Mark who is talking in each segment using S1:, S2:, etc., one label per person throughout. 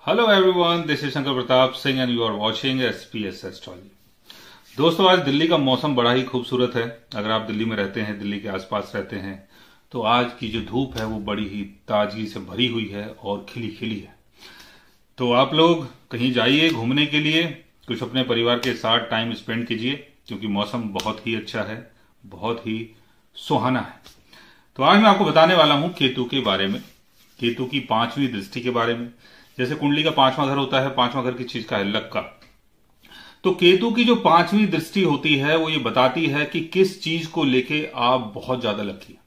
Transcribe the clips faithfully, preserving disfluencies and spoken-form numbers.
S1: Hello everyone, this is Shankar Pratap Singh and you are watching SPS astrology. दोस्तों, आज दिल्ली का मौसम बड़ा ही खूबसूरत है। अगर आप दिल्ली में रहते हैं, दिल्ली के आसपास रहते हैं, तो आज की जो धूप है वो बड़ी ही ताजगी से भरी हुई है और खिली खिली है। तो आप लोग कहीं जाइए घूमने के लिए, कुछ अपने परिवार के साथ टाइम स्पेंड कीजिए, क्योंकि मौसम बहुत ही अच्छा है, बहुत ही सुहाना है। तो आज मैं आपको बताने वाला हूं केतु के बारे में, केतु की पांचवी दृष्टि के बारे में। जैसे कुंडली का पांचवा घर होता है, पांचवा घर किस चीज का है? लक का। तो केतु की जो पांचवी दृष्टि होती है वो ये बताती है कि किस चीज को लेके आप बहुत ज्यादा लकी हैं।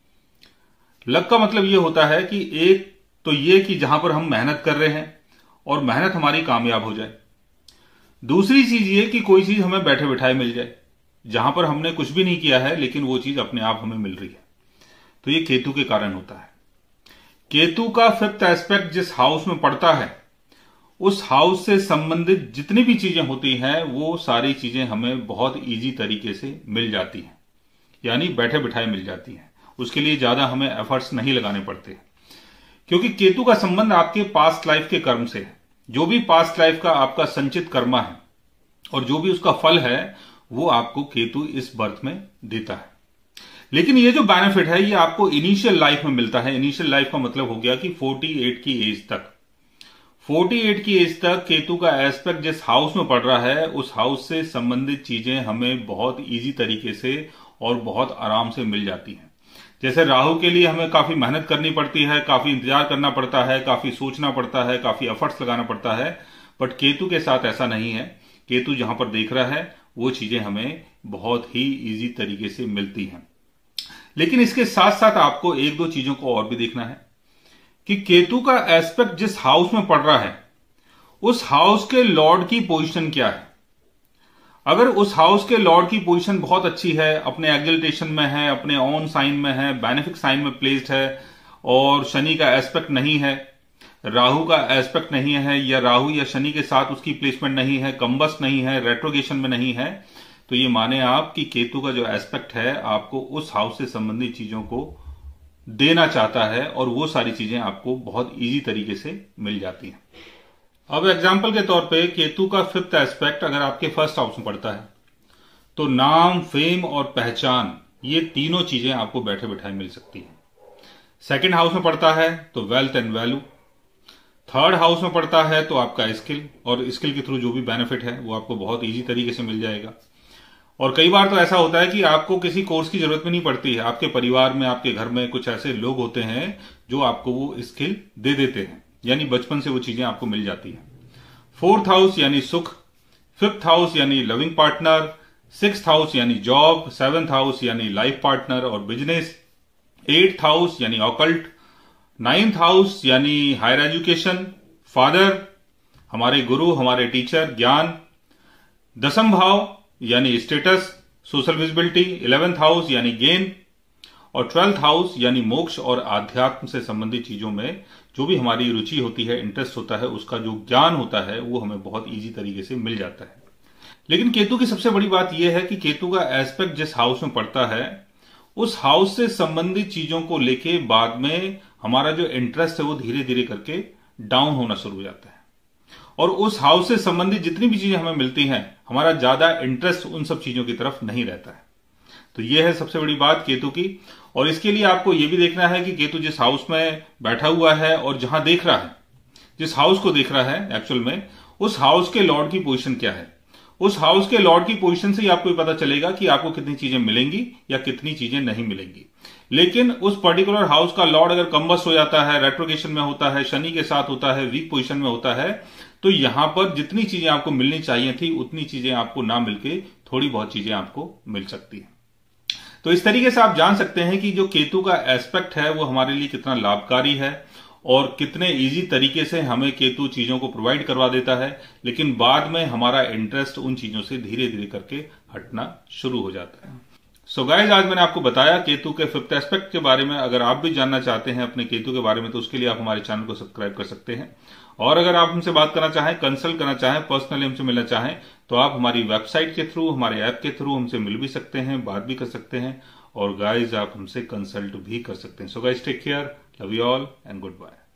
S1: लक का मतलब ये होता है कि एक तो ये कि जहां पर हम मेहनत कर रहे हैं और मेहनत हमारी कामयाब हो जाए। दूसरी चीज ये कि कोई चीज हमें बैठे बैठाए मिल जाए, जहां पर हमने कुछ भी नहीं किया है लेकिन वो चीज अपने आप हमें मिल रही है। तो ये केतु के कारण होता है। केतु का फिफ्थ एस्पेक्ट जिस हाउस में पड़ता है, उस हाउस से संबंधित जितनी भी चीजें होती हैं वो सारी चीजें हमें बहुत इजी तरीके से मिल जाती हैं, यानी बैठे बिठाए मिल जाती हैं। उसके लिए ज्यादा हमें एफर्ट्स नहीं लगाने पड़ते, क्योंकि केतु का संबंध आपके पास्ट लाइफ के कर्म से है। जो भी पास्ट लाइफ का आपका संचित कर्मा है और जो भी उसका फल है वो आपको केतु इस बर्थ में देता है। लेकिन ये जो बेनिफिट है ये आपको इनिशियल लाइफ में मिलता है। इनिशियल लाइफ का मतलब हो गया कि अड़तालीस की एज तक, अड़तालीस की एज तक केतु का एस्पेक्ट जिस हाउस में पड़ रहा है उस हाउस से संबंधित चीजें हमें बहुत इजी तरीके से और बहुत आराम से मिल जाती हैं। जैसे राहु के लिए हमें काफी मेहनत करनी पड़ती है, काफी इंतजार करना पड़ता है, काफी सोचना पड़ता है, काफी एफर्ट्स लगाना पड़ता है, बट केतु के साथ ऐसा नहीं है। केतु जहां पर देख रहा है वो चीजें हमें बहुत ही इजी तरीके से मिलती हैं। लेकिन इसके साथ साथ आपको एक दो चीजों को और भी देखना है कि केतु का एस्पेक्ट जिस हाउस में पड़ रहा है उस हाउस के लॉर्ड की पोजीशन क्या है। अगर उस हाउस के लॉर्ड की पोजीशन बहुत अच्छी है, अपने एग्जिल्टेशन में है, अपने ओन साइन में है, बेनिफिक साइन में प्लेस्ड है, और शनि का एस्पेक्ट नहीं है, राहु का एस्पेक्ट नहीं है, या राहु या शनि के साथ उसकी प्लेसमेंट नहीं है, कंबस्ट नहीं है, रेट्रोगेशन में नहीं है, तो ये माने आप कि केतु का जो एस्पेक्ट है आपको उस हाउस से संबंधित चीजों को देना चाहता है और वो सारी चीजें आपको बहुत इजी तरीके से मिल जाती हैं। अब एग्जांपल के तौर पे केतु का फिफ्थ एस्पेक्ट अगर आपके फर्स्ट हाउस में पड़ता है तो नाम, फेम और पहचान, ये तीनों चीजें आपको बैठे बैठाए मिल सकती हैं। सेकंड हाउस में पड़ता है तो wealth and value. Third house में पड़ता है तो आपका स्किल, और स्किल के थ्रू जो भी बेनिफिट है वो आपको बहुत इजी तरीके से मिल जाएगा। और कई बार तो ऐसा होता है कि आपको किसी कोर्स की जरूरत भी नहीं पड़ती है। आपके परिवार में, आपके घर में कुछ ऐसे लोग होते हैं जो आपको वो स्किल दे देते हैं, यानी बचपन से वो चीजें आपको मिल जाती हैं। फोर्थ हाउस यानी सुख, फिफ्थ हाउस यानी लविंग पार्टनर, सिक्स्थ हाउस यानी जॉब, सेवेंथ हाउस यानी लाइफ पार्टनर और बिजनेस, एट्थ हाउस यानी ऑकल्ट, नाइन्थ हाउस यानी हायर एजुकेशन, फादर, हमारे गुरु, हमारे टीचर, ज्ञान, दसम भाव यानी status, social visibility, eleventh house यानी गेन, और ट्वेल्थ हाउस यानी मोक्ष और आध्यात्म से संबंधित चीजों में जो भी हमारी रुचि होती है, इंटरेस्ट होता है, उसका जो ज्ञान होता है वो हमें बहुत इजी तरीके से मिल जाता है। लेकिन केतु की सबसे बड़ी बात यह है कि केतु का एस्पेक्ट जिस हाउस में पड़ता है उस हाउस से संबंधित चीजों को लेके बाद में हमारा जो इंटरेस्ट है वो धीरे धीरे करके डाउन होना शुरू हो जाता है, और उस हाउस से संबंधित जितनी भी चीजें हमें मिलती हैं हमारा ज्यादा इंटरेस्ट उन सब चीजों की तरफ नहीं रहता है। तो यह है सबसे बड़ी बात केतु की। और इसके लिए आपको यह भी देखना है कि केतु जिस हाउस में बैठा हुआ है और जहां देख रहा है, जिस हाउस को देख रहा है एक्चुअल में, उस हाउस के लॉर्ड की पोजीशन क्या है। उस हाउस के लॉर्ड की पोजीशन से ही आपको पता चलेगा कि आपको कितनी चीजें मिलेंगी या कितनी चीजें नहीं मिलेंगी। लेकिन उस पर्टिकुलर हाउस का लॉर्ड अगर कंबस्ट हो जाता है, रेट्रोगेशन में होता है, शनि के साथ होता है, वीक पोजीशन में होता है, तो यहां पर जितनी चीजें आपको मिलनी चाहिए थी उतनी चीजें आपको ना मिलके थोड़ी बहुत चीजें आपको मिल सकती हैं। तो इस तरीके से आप जान सकते हैं कि जो केतु का एस्पेक्ट है वो हमारे लिए कितना लाभकारी है और कितने इजी तरीके से हमें केतु चीजों को प्रोवाइड करवा देता है, लेकिन बाद में हमारा इंटरेस्ट उन चीजों से धीरे धीरे करके हटना शुरू हो जाता है। सो गाइस, आज मैंने आपको बताया केतु के फिफ्थ एस्पेक्ट के बारे में। अगर आप भी जानना चाहते हैं अपने केतु के बारे में तो उसके लिए आप हमारे चैनल को सब्सक्राइब कर सकते हैं, और अगर आप हमसे बात करना चाहें, कंसल्ट करना चाहें, पर्सनली हमसे मिलना चाहें तो आप हमारी वेबसाइट के थ्रू, हमारे ऐप के थ्रू हमसे मिल भी सकते हैं, बात भी कर सकते हैं, और गाइस आप हमसे कंसल्ट भी कर सकते हैं। So guys, take care, love you all and good bye.